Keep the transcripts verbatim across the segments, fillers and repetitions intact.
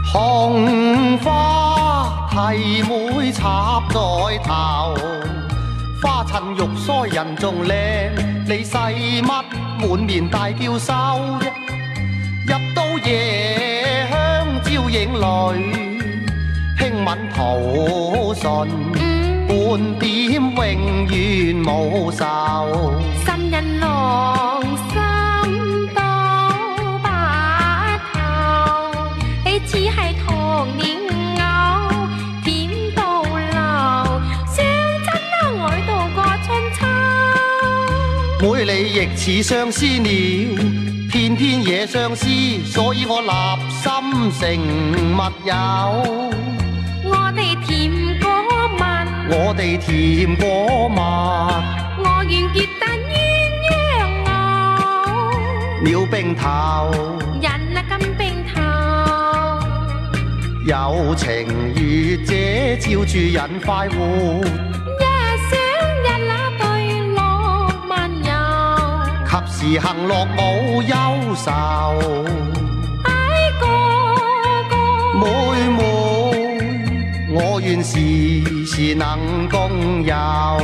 紅花提妹插在頭，花襯玉腮人仲靚，你使乜滿面大嬌羞啫？入到夜香照影裏，輕吻吐唇，半點永遠冇愁。 新人郎心都白頭，你只係糖蓮藕，甜到流，相親啊愛到過春秋。 妹你亦似相思鳥，天天野相思，所以我立心成密友。 我哋甜果蜜， 我哋甜果蜜， 我願結但鴛鴦藕。 鳥並頭， 人啊金並頭， 有情月這照住人快活。 一想一那對樂漫遊， 及時行樂冇憂愁。 唉哥哥， 妹妹，我願時時能共遊。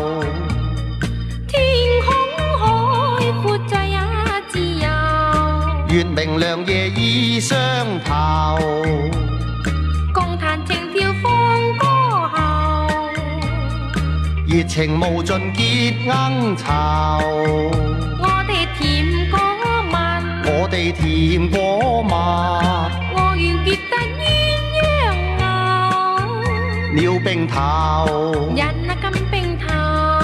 天空海闊再也自由， 月明亮夜已相投， 共彈情調放歌後， 熱情無盡結鶯巢。 我哋甜果蜜， 我哋甜果蜜， 我願結但鴛鴦藕。 鳥並頭， 人啊金並頭，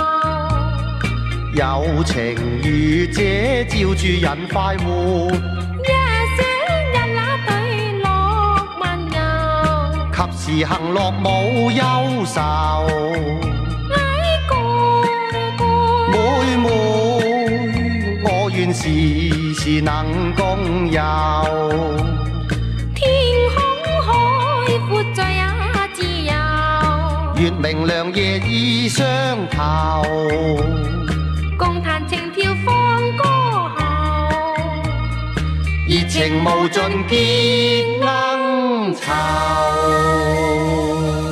有情如這照住人快活。 一想一那對樂漫遊， 及時行樂冇憂愁。 唉哥哥， 妹妹，我願時時能共遊。 天空海闊再也自由， 月明亮夜已相投， 共彈情調放歌後， 熱情無盡結鶯巢。